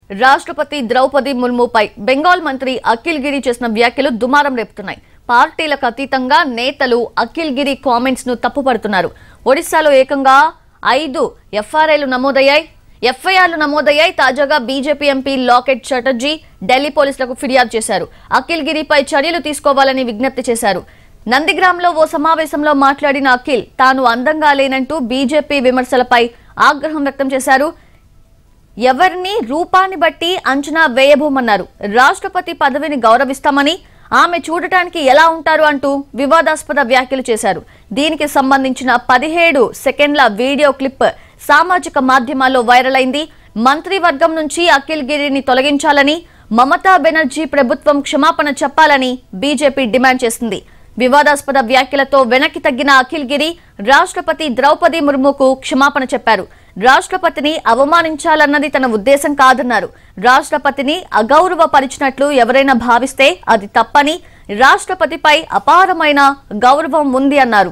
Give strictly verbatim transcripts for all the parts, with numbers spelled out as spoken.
రాష్ట్రపతి ద్రౌపది ముర్ముపై బెంగాల్ మంత్రి అఖిల్ గిరి చేసిన వ్యాఖ్యలు దుమారం రేపుతున్నాయి. పార్టీలకు అతీతంగా నేతలు అఖిల్ గిరి కామెంట్స్ ను తప్పుపడుతున్నారు. ఒడిశాలో ఏకంగా ఐదు ఎఫ్ఐఆర్లు నమోదయ్యాయి ఎఫ్ఐఆర్లు నమోదయ్యాయి తాజాగా బీజేపీ ఎంపీ లాకెట్ చటర్జీ ఢిల్లీ పోలీసులకు ఫిర్యాదు చేశారు. అఖిల్ గిరిపై చర్యలు తీసుకోవాలని విజ్ఞప్తి చేశారు. నందిగ్రామ్లో ఓ సమావేశంలో మాట్లాడిన అఖిల్ తాను అందంగా లేనంటూ బీజేపీ విమర్శలపై ఆగ్రహం వ్యక్తం చేశారు. ఎవరిని రూపాన్ని బట్టి అంచనా వేయబోమన్నారు. రాష్ట్రపతి పదవిని గౌరవిస్తామని, ఆమె చూడటానికి ఎలా ఉంటారు అంటూ వివాదాస్పద వ్యాఖ్యలు చేశారు. దీనికి సంబంధించిన పదిహేడు సెకండ్ల వీడియో క్లిప్ సామాజిక మాధ్యమాల్లో వైరల్ అయింది. మంత్రివర్గం నుంచి అఖిల్ గిరిని తొలగించాలని, మమతా బెనర్జీ ప్రభుత్వం క్షమాపణ చెప్పాలని బీజేపీ డిమాండ్ చేసింది. వివాదాస్పద వ్యాఖ్యలతో వెనక్కి తగ్గిన అఖిల్ గిరి రాష్ట్రపతి ద్రౌపది ముర్ముకు క్షమాపణ చెప్పారు. రాష్ట్రపతిని అవమానించాలన్నది తన ఉద్దేశం కాదన్నారు. రాష్ట్రపతిని అగౌరవపరిచినట్లు ఎవరైనా భావిస్తే అది తప్పని, రాష్ట్రపతిపై అపారమైన గౌరవం ఉంది అన్నారు.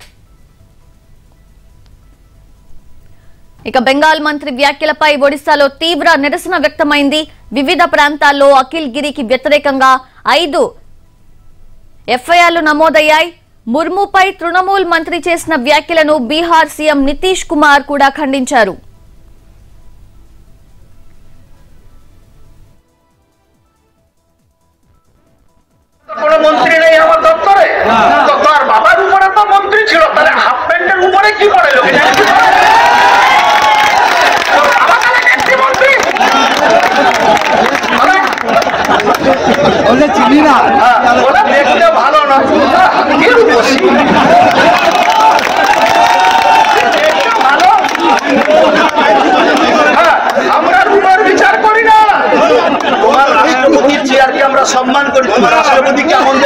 ఇక బెంగాల్ మంత్రి వ్యాఖ్యలపై ఒడిశాలో తీవ్ర నిరసన వ్యక్తమైంది. వివిధ ప్రాంతాల్లో అఖిల్ గిరికి వ్యతిరేకంగా ఐదు ఎఫ్ఐఆర్లు నమోదయ్యాయి. ముర్ముపై తృణమూల్ మంత్రి చేసిన వ్యాఖ్యలను బీహార్ సీఎం నితీష్ కుమార్ కూడా ఖండించారు. সম্মান করি, রাষ্ট্রপতি কেমন